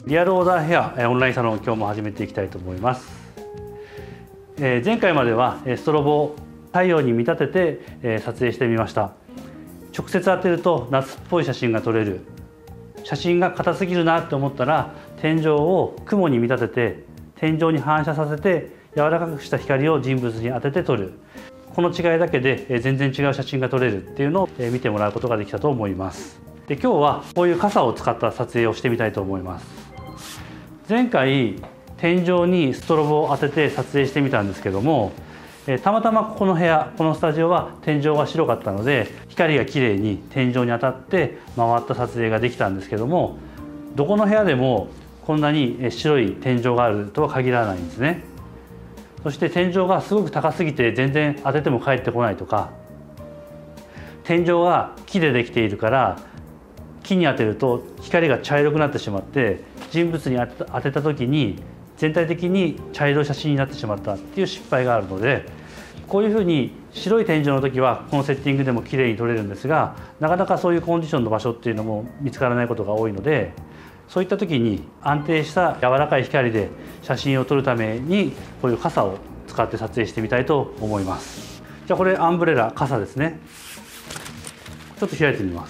リアルオーダーヘアオンラインサロン、今日も始めていきたいと思います。前回まではストロボを太陽に見立てて撮影してみました。直接当てると夏っぽい写真が撮れる。写真が硬すぎるなって思ったら天井を雲に見立てて天井に反射させて柔らかくした光を人物に当てて撮る。この違いだけで全然違う写真が撮れるっていうのを見てもらうことができたと思います。で、今日はこういう傘を使った撮影をしてみたいと思います。前回天井にストロボを当てて撮影してみたんですけども、たまたまこの部屋、このスタジオは天井が白かったので光がきれいに天井に当たって回った撮影ができたんですけども、どこの部屋でもこんなに白い天井があるとは限らないんですね。そして天井がすごく高すぎて全然当てても返ってこないとか、天井が木でできているから木に当てると光が茶色くなってしまって人物に当てた時に全体的に茶色い写真になってしまったっていう失敗があるので、こういうふうに白い天井の時はこのセッティングでも綺麗に撮れるんですが、なかなかそういうコンディションの場所っていうのも見つからないことが多いので、そういった時に安定した柔らかい光で写真を撮るためにこういう傘を使って撮影してみたいと思います。じゃあこれアンブレラ傘ですね。ちょっと開いてみます。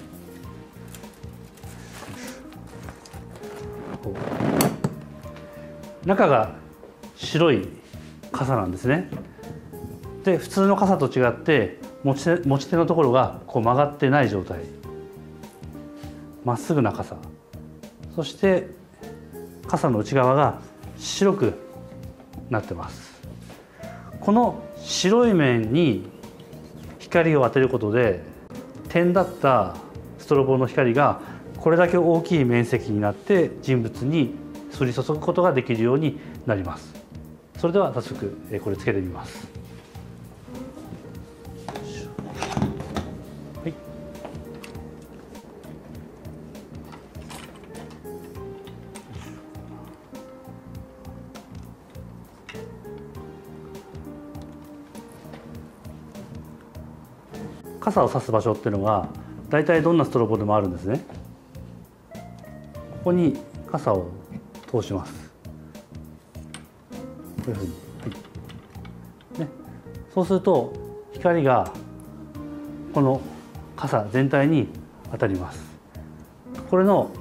中が白い傘なんですね。で、普通の傘と違って持ち手のところがこう曲がってない状態、まっすぐな傘。そして傘の内側が白くなってます。この白い面に光を当てることで点だったストロボの光がこれだけ大きい面積になって人物に降り注ぐことができるようになります。それでは早速これつけてみます。はい、傘を差す場所っていうのがだいたいどんなストロボでもあるんですね。ここに傘を通します。こういうふうに、はいね、そうすると光がこの傘全体に当たります。これの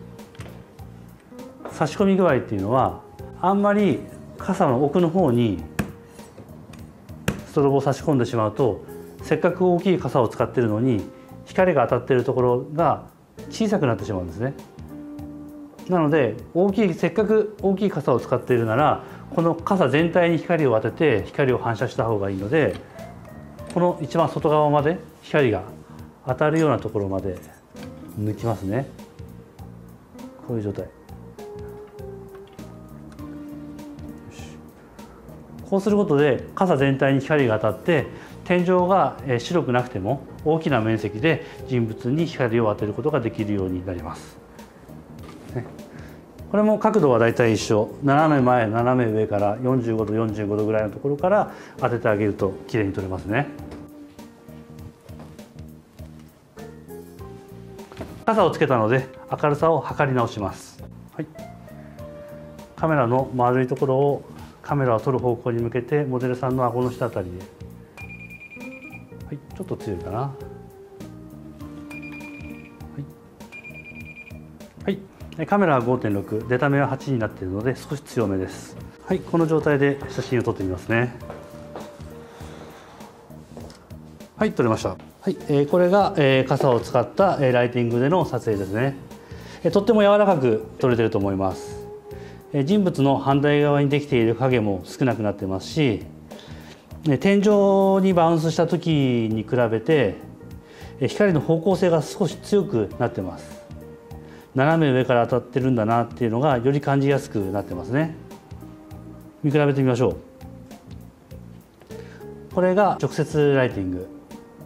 差し込み具合っていうのは、あんまり傘の奥の方にストロボを差し込んでしまうと、せっかく大きい傘を使っているのに光が当たっているところが小さくなってしまうんですね。なのでせっかく大きい傘を使っているなら、この傘全体に光を当てて光を反射した方がいいので、この一番外側まで光が当たるようなところまで抜きますね。こういう状態。こうすることで傘全体に光が当たって天井が白くなくても大きな面積で人物に光を当てることができるようになります。これも角度はだいたい一緒。斜め前斜め上から45度45度ぐらいのところから当ててあげるときれいに撮れますね。傘をつけたので明るさを測り直します。はい、カメラの丸いところをカメラを撮る方向に向けてモデルさんの顎の下あたりで、はい、ちょっと強いかな。はい、はいカメラは 5.6、デタ目は8になっているので少し強めです。はい、この状態で写真を撮ってみますね。はい、撮れました。はい、これが傘を使ったライティングでの撮影ですね。とっても柔らかく撮れてると思います。人物の反対側にできている影も少なくなってますし、天井にバウンスした時に比べて光の方向性が少し強くなってます。斜め上から当たってるんだなっていうのがより感じやすくなってますね。見比べてみましょう。これが直接ライティング。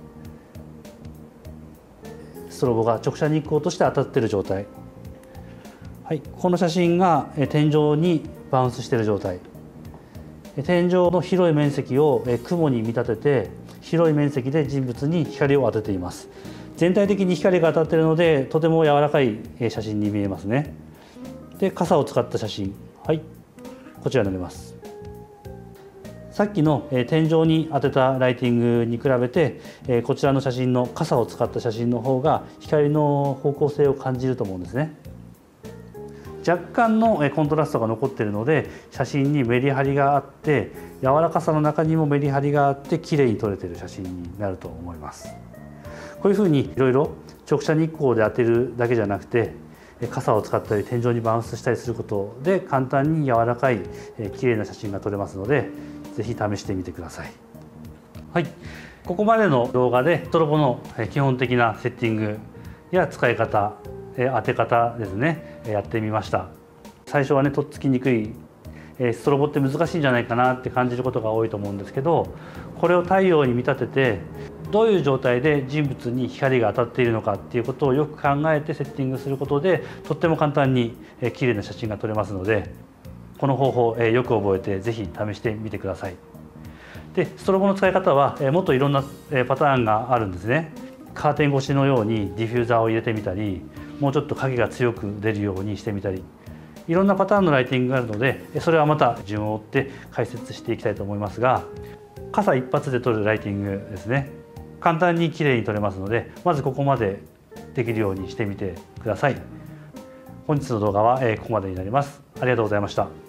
ストロボが直射日光として当たっている状態。はい、この写真が天井にバウンスしている状態。天井の広い面積を雲に見立てて広い面積で人物に光を当てています。全体的に光が当たっているのでとても柔らかい写真に見えますね。 で傘を使った写真、はい、こちらになります。さっきの天井に当てたライティングに比べてこちらの写真の傘を使った写真の方が光の方向性を感じると思うんですね。若干のコントラストが残っているので写真にメリハリがあって柔らかさの中にもメリハリがあって綺麗に撮れている写真になると思います。こういうふうにいろいろ直射日光で当てるだけじゃなくて傘を使ったり天井にバウンスしたりすることで簡単に柔らかい綺麗な写真が撮れますのでぜひ試してみてください。はい、ここまでの動画でストロボの基本的なセッティングや使い方、当て方ですね、やってみました。最初はねとっつきにくいストロボって難しいんじゃないかなって感じることが多いと思うんですけど、これを太陽に見立ててどういう状態で人物に光が当たっているのかっていうことをよく考えてセッティングすることでとっても簡単に綺麗な写真が撮れますので、この方法よく覚えてぜひ試してみてください。でストロボの使い方はもっといろんなパターンがあるんですね。カーテン越しのようにディフューザーを入れてみたり、もうちょっと影が強く出るようにしてみたり、いろんなパターンのライティングがあるのでそれはまた順を追って解説していきたいと思いますが、傘一発で撮るライティングですね、簡単に綺麗に撮れますのでまずここまでできるようにしてみてください。本日の動画はここまでになります。ありがとうございました。